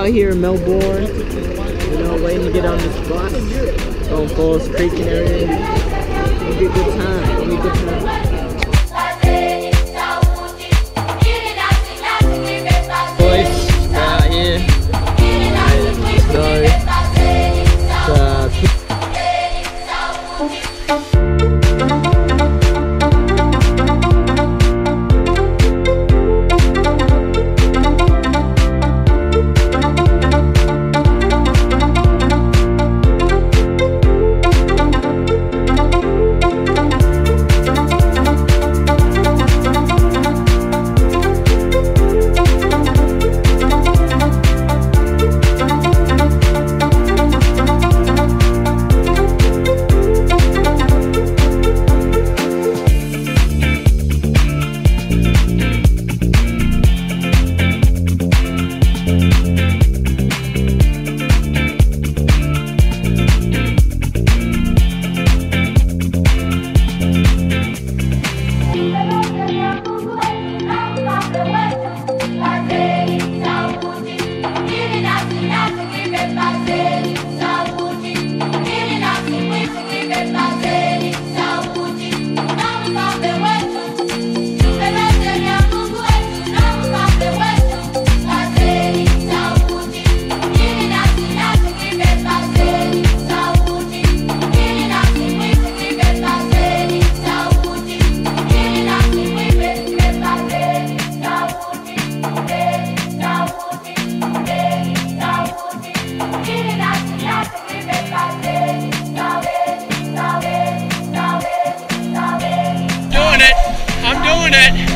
out here in Melbourne, you know, waiting to get on this bus. Going Falls Creek and everything. It'll be a good time. It'll be a good time. Boys, out here. I'm doing it.